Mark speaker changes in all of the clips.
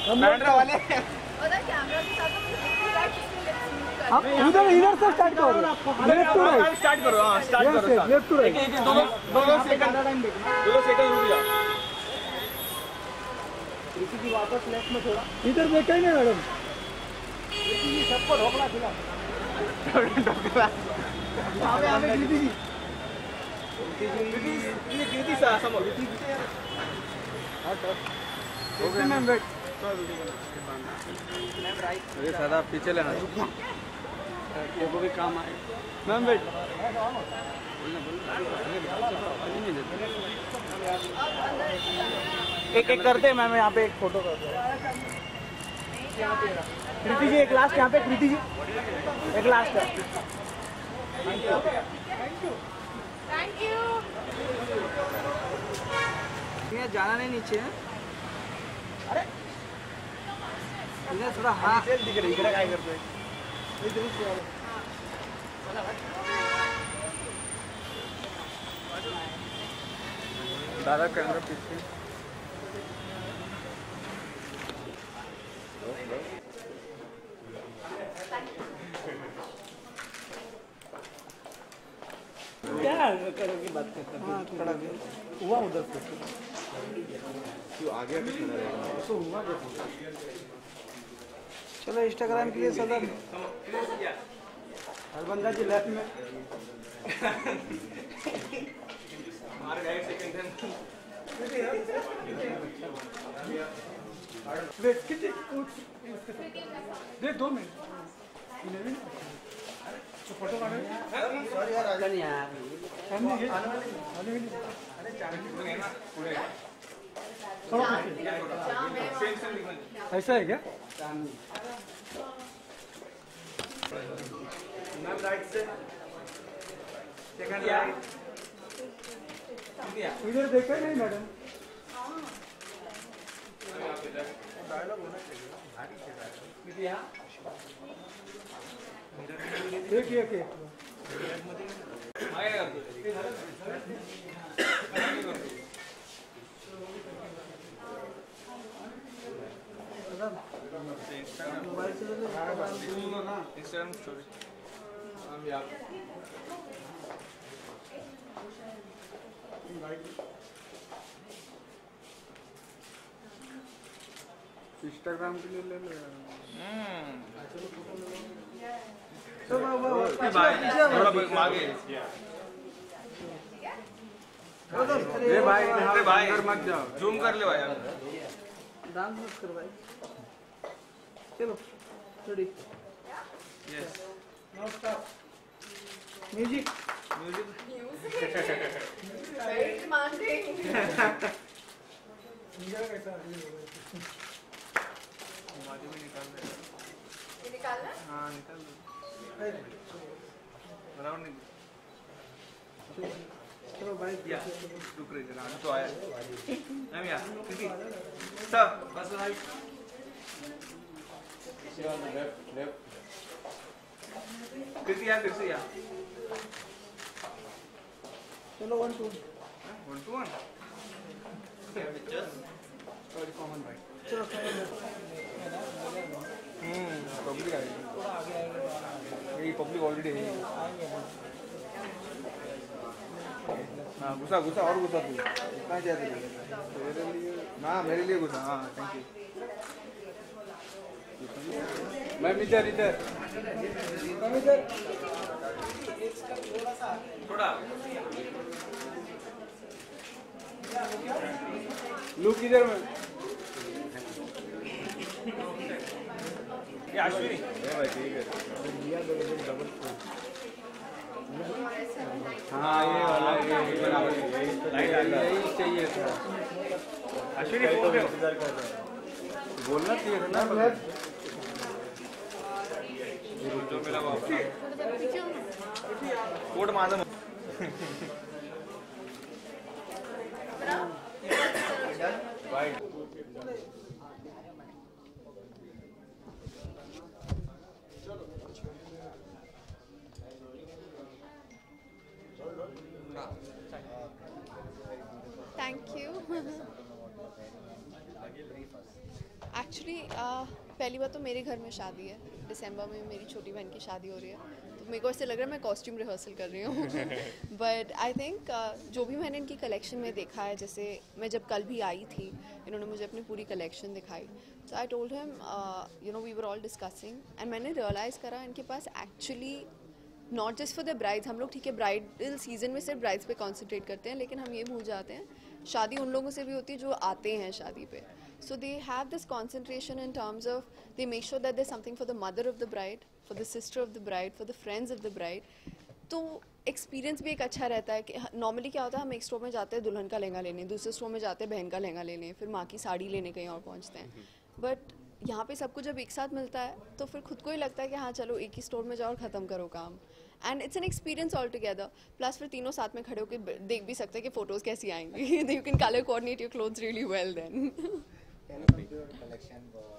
Speaker 1: Camera वाले
Speaker 2: उधर इधर से स्टार्ट करो, लेफ्ट टू राइट
Speaker 1: स्टार्ट करो। हाँ स्टार्ट करो,
Speaker 2: लेफ्ट टू राइट।
Speaker 1: दो सेकंड रुक जाओ।
Speaker 2: कृति जी वापस लेफ्ट में थोड़ा, इधर देखा ही नहीं मैडम, कृति जी सबको ढोकला खिला। कृति जी
Speaker 1: कृति समोर
Speaker 2: मैम वेट।
Speaker 1: अरे सदा पीछे लेना,
Speaker 2: वो भी काम आए। Ma'am wait. एक एक करते हैं मैम, यहाँ पे एक फोटो करते हैं। कृति जी एक लास्ट यहाँ पे, कृति जी एक लास्ट है। Thank you
Speaker 3: thank you.
Speaker 2: जाना नहीं नीचे है। अरे इधर थोड़ा हाँ दिख रही है, क्या करते हैं
Speaker 1: दादा कैमरा पीछे।
Speaker 2: क्या करोगे बात करते हैं। हाँ खड़ा हुआ उधर से
Speaker 1: तू आगे भी खड़ा रहेगा
Speaker 2: तो हुआ। चलो इंस्टाग्राम के लिए सदर हरबंदा जी लेफ्ट में। देख 2 मिनट फोटो ऐसा है क्या? मैम राइट से सेकंड राइट। इधर देखा नहीं मैडम? देखिए
Speaker 1: इंस्टाग्राम स्टोरी
Speaker 2: इंस्टाग्राम के लिए ले लो।
Speaker 1: अरे भाई मत जाओ, जूम कर ले भाई,
Speaker 2: डांस मत कर भाई। चलो ready.
Speaker 1: Yes
Speaker 2: now start. Music
Speaker 3: very demanding.
Speaker 2: कैसा
Speaker 3: ये निकालना?
Speaker 1: हाँ निकाल दो, बराबर नहीं।
Speaker 2: चलो भाई
Speaker 1: या रुक रही जरा, तो आया मैम यार कृति सर बस राइट कृति यार फिर से यार
Speaker 2: चलो 1 2
Speaker 1: 1 2 1 कॉमन भाई।
Speaker 2: चलो
Speaker 1: पब्लिक आएगी, ये पब्लिक ऑलरेडी है। हाँ घुसा घुसा और घुसा, तू कहाँ जाते मेरे लिए? हाँ मेरे लिए घुसा। हाँ थैंक यू मैम। इधर इधर थोड़ा लुक इधर में। ये अश्विनी भाई ठीक है। हाँ ये वाला यही चाहिए था। अश्विनी बोल रहे हो, बोलना चाहिए था ना। जो मेरा coat Madhav
Speaker 3: Thank you. Actually पहली बात तो मेरे घर में शादी है, दिसंबर में मेरी छोटी बहन की शादी हो रही है, तो मेरे को ऐसे लग रहा है मैं कॉस्ट्यूम रिहर्सल कर रही हूँ. बट आई थिंक जो भी मैंने इनकी कलेक्शन में देखा है, जैसे मैं जब कल भी आई थी, इन्होंने मुझे अपनी पूरी कलेक्शन दिखाई. So I told him, you know, we were all discussing and मैंने रियलाइज़ करा इनके पास actually not just for the brides, हम लोग ठीक है ब्राइडल सीजन में सिर्फ ब्राइड्स पे कॉन्सेंट्रेट करते हैं, लेकिन हम ये भूल जाते हैं शादी उन लोगों से भी होती है जो आते हैं शादी पे. So they have this concentration in terms of they make sure that there's something for the mother of the bride, for the sister of the bride, for the friends of the bride. तो experience भी एक अच्छा रहता है कि normally क्या होता है, हम एक स्टोर में जाते हैं दुल्हन का लहंगा लेने, दूसरे स्टोर में जाते हैं बहन का लहंगा लेने, फिर माँ की साड़ी लेने कहीं और पहुँचते हैं. बट यहाँ पे सब कुछ जब एक साथ मिलता है तो फिर खुद को ही लगता है कि हाँ चलो एक ही स्टोर में जाओ और ख़त्म करो काम. And it's an experience all together. Plus फिर तीनों साथ में खड़े होकर देख भी सकते हैं कि फ़ोटोज़ कैसी आएंगी. You can colour coordinate your clothes really well then.
Speaker 4: Can you compare your collection,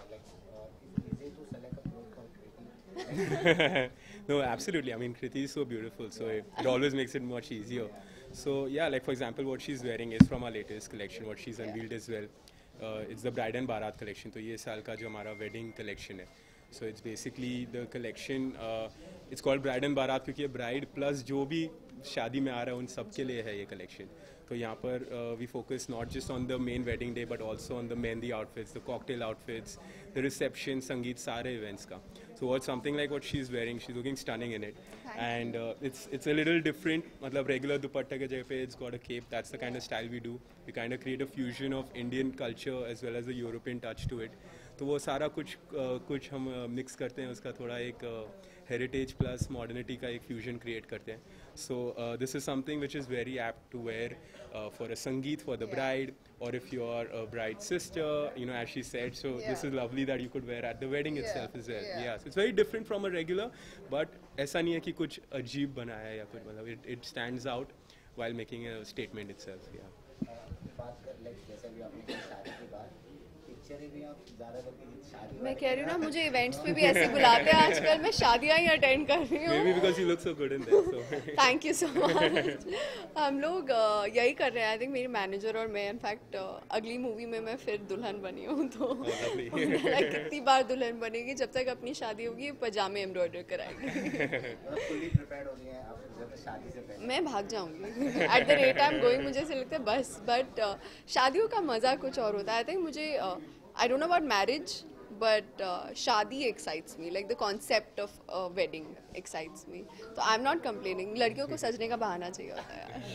Speaker 4: is easy to select a clothes for Kriti?
Speaker 5: No, absolutely. I mean, Kriti is so beautiful, so it always makes it much easier. So yeah, like for example, what she's wearing is from our latest collection, what she's unveiled as well. It's the Bride and Barat collection. तो ये साल का जो हमारा wedding collection है. So it's basically the collection. It's called Bride and Barat क्योंकि ये bride plus जो भी शादी में आ रहा है उन सब के लिए है ये collection. तो यहाँ पर we focus not just on the main wedding day but also on the mehndi outfits, the cocktail outfits, the reception, संगीत, सारे events का. So what's something like what she's wearing, she's looking stunning in it. And it's a little different. मतलब regular दुपट्टा के जगह पे it's got a cape. That's the kind of style we do. We kind of create a fusion of Indian culture as well as the European touch to it. तो वो सारा कुछ हम mix करते हैं, उसका थोड़ा एक हेरिटेज प्लस मॉडर्निटी का एक फ्यूजन क्रिएट करते हैं. So this is something which is very apt to wear for a sangeet for the bride, और if you are a bride sister, you know, as she said, so this is lovely that you could wear at the wedding itself as well. Yeah, so it's very different from a regular, but ऐसा नहीं है कि कुछ अजीब बनाया है या कुछ, मतलब it stands out while making a statement itself. Yeah.
Speaker 4: बात कर like जैसे भी आपने कहा शादी की बात, पिक्चरें भी आप ज़्यादा करके शादी.
Speaker 3: मैं कह रही हूँ ना, मुझे इवेंट्स पे भी ऐसे बुलाते हैं आजकल, मैं शादियाँ ही अटेंड कर रही हूँ.
Speaker 5: Maybe because you look so good in there. So.
Speaker 3: Thank you so much. हम लोग यही कर रहे हैं. आई थिंक मेरी मैनेजर और मैं, इनफैक्ट अगली मूवी में मैं फिर दुल्हन बनी हूँ, तो कितनी बार दुल्हन बनेगी, जब तक अपनी शादी होगी पजामे एम्ब्रॉयडर कराएंगे.
Speaker 4: फुली प्रिपेयर्ड हो रही हैं आप जब शादी से पहले?
Speaker 3: मैं भाग जाऊंगी at the rate I am going. मुझे ऐसे लगता है बस. बट शादियों का मज़ा कुछ और होता है. आई थिंक मुझे I don't know about marriage, but shaadi excites me, like the concept of wedding excites me. तो I'm not complaining. लड़कियों को सजने का बहाना चाहिए होता है यार.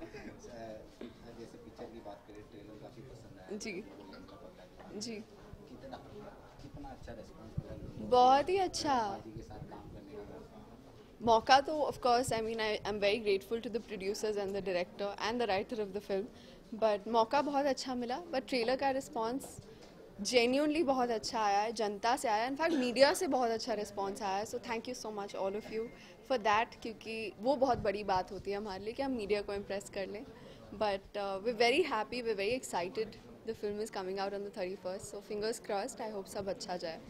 Speaker 4: जैसे पिक्चर की बात करें, ट्रेलर काफ़ी पसंद आया.
Speaker 3: जी जी,
Speaker 4: कितना अच्छा रिस्पॉन्स मिला,
Speaker 3: बहुत ही अच्छा
Speaker 4: जी के साथ काम करने का
Speaker 3: मौका. तो of course I mean I am very grateful to the producers and the director and the writer of the film, but मौका बहुत अच्छा मिला. but ट्रेलर का रिस्पॉन्स जेन्यूनली बहुत अच्छा आया है, जनता से आया है, इनफैक्ट मीडिया से बहुत अच्छा रिस्पॉन्स आया है. So thank you so much all of you for that, क्योंकि वो बहुत बड़ी बात होती है हमारे लिए कि हम मीडिया को इम्प्रेस कर लें. But we very happy, we very excited. The film is coming out on the 31st, so fingers crossed. I hope सब अच्छा जाए.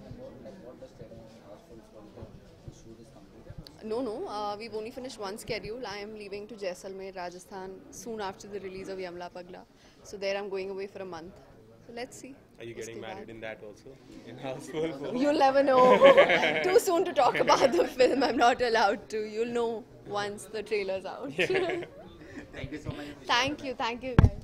Speaker 3: No, we've only finished one schedule. I am leaving to Jaisalmer, Rajasthan, soon after the release of Yamla Pagla. So there I'm going away for a month. So let's see.
Speaker 5: Are you getting married in that also? In houseful?
Speaker 3: You'll never know. Too soon to talk about the film. I'm not allowed to. You'll know once the trailer's out.
Speaker 4: Thank you so much.
Speaker 3: Thank you guys.